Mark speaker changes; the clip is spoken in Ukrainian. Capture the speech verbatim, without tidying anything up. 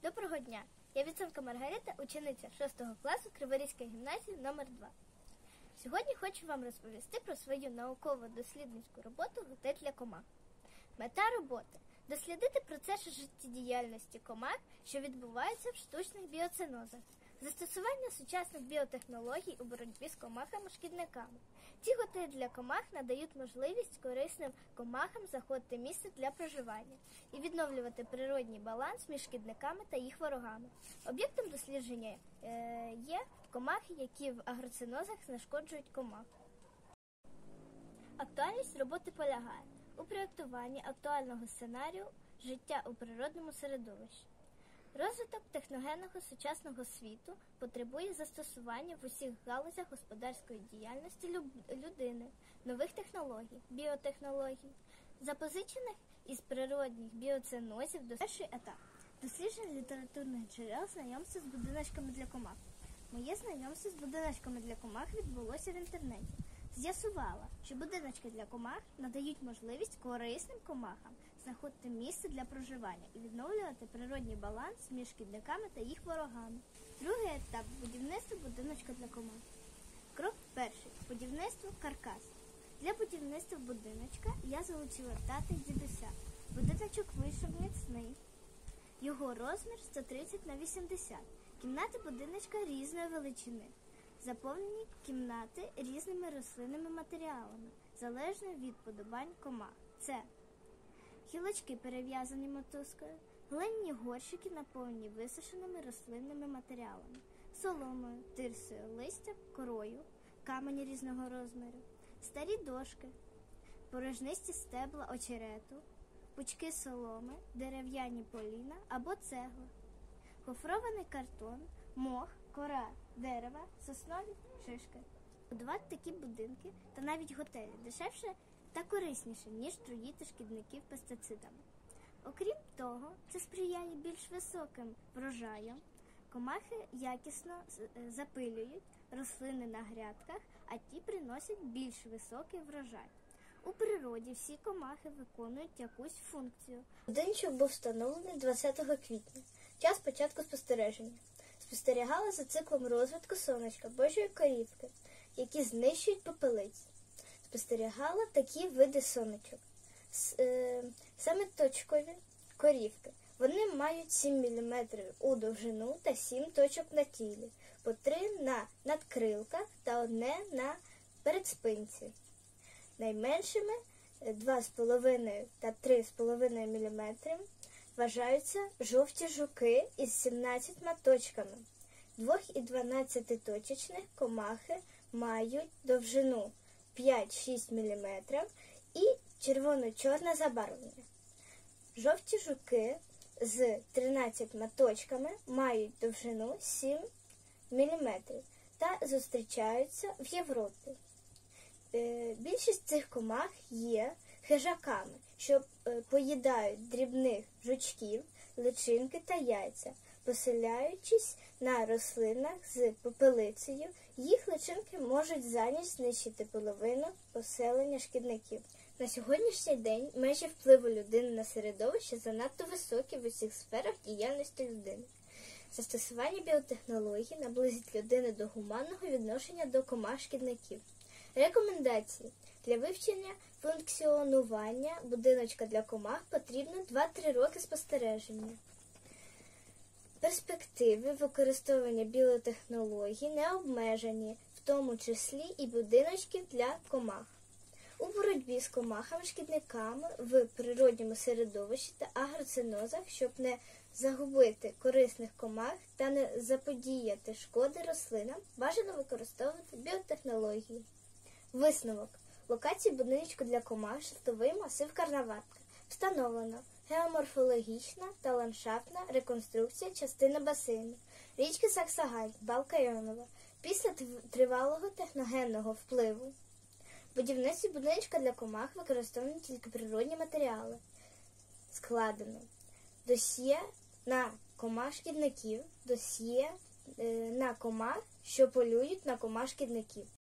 Speaker 1: Доброго дня! Я Віценко Маргарита, учениця шостого класу Криворізької гімназії номер два. Сьогодні хочу вам розповісти про свою науково-дослідницьку роботу «Готель для комах». Мета роботи – дослідити процеси життєдіяльності комах, що відбуваються в штучних біоценозах, застосування сучасних біотехнологій у боротьбі з комахами-шкідниками. Ці готелі для комах надають можливість корисним комахам знаходити місце для проживання і відновлювати природній баланс між шкідниками та їх ворогами. Об'єктом дослідження е, є комахи, які в агроценозах знешкоджують комах. Актуальність роботи полягає у проєктуванні актуального сценарію життя у природному середовищі. Розвиток техногенного сучасного світу потребує застосування в усіх галузях господарської діяльності людини, нових технологій, біотехнологій, запозичених із природних біоценозів до перший етап. Дослідження літературних джерел знайомства з будиночками для комах. Моє знайомство з будиночками для комах відбулося в інтернеті. З'ясувала, що будиночки для комах надають можливість корисним комахам знаходити місце для проживання і відновлювати природній баланс між шкідниками та їх ворогами. Другий етап – будівництво будиночка для комах. Крок перший – будівництво каркасу. Для будівництва будиночка я залучила тата і дідуся. Будиночок вийшов міцний. Його розмір сто тридцять на вісімдесят. Кімнати будиночка різної величини. Заповнені кімнати різними рослинними матеріалами, залежно від подобань комах. Це гілочки, перев'язані мотузкою, глиняні горщики, наповнені висушеними рослинними матеріалами, соломою, тирсою, листям, корою, камені різного розміру, старі дошки, порожнисті стебла очерету, пучки соломи, дерев'яні поліна або цегла, гофрований картон, мох, кора дерева, соснові шишки. Будувати такі будинки та навіть готелі дешевше та корисніше, ніж труїти шкідників пестицидами. Окрім того, це сприяє більш високим врожаям. Комахи якісно запилюють рослини на грядках, а ті приносять більш високий врожай. У природі всі комахи виконують якусь функцію.
Speaker 2: Будиночок був встановлений двадцятого квітня, час початку спостереження. Спостерігали за циклом розвитку сонечка, божої корівки, які знищують попелиць. Спостерігала такі види сонечок. Е, саме точкові корівки. Вони мають сім міліметрів у довжину та сім точок на тілі, по три на надкрилках та одне на передспинці. Найменшими два з половиною та три з половиною міліметри вважаються жовті жуки із сімнадцятьма точками. Двох- і дванадцятиточечних комахи мають довжину п'ять-шість міліметрів і червоно-чорне забарвлення. Жовті жуки з тринадцятьма точками мають довжину сім міліметрів та зустрічаються в Європі. Е, більшість цих комах є хижаками, що е, поїдають дрібних жучків, личинки та яйця. Поселяючись на рослинах з попелицею, їх личинки можуть за ніч знищити половину поселення шкідників. На сьогоднішній день межі впливу людини на середовище занадто високі в усіх сферах діяльності людини. Застосування біотехнологій наблизить людину до гуманного відношення до комах-шкідників. Рекомендації. Для вивчення функціонування будиночка для комах потрібно два-три роки спостереження. Перспективи використовування біотехнологій не обмежені, в тому числі і будиночків для комах. У боротьбі з комахами-шкідниками в природньому середовищі та агроценозах, щоб не загубити корисних комах та не заподіяти шкоди рослинам, бажано використовувати біотехнології. Висновок. Локації будиночку для комах житловий масив Карнаватка. Встановлено геоморфологічна та ландшафтна реконструкція частини басейну. Річки Саксагань, Балка Йонова. Після тривалого техногенного впливу. В будівництві будиночка для комах використовують тільки природні матеріали. Складено досьє на комах-шкідників, досьє е, на комах, що полюють на комах-шкідників.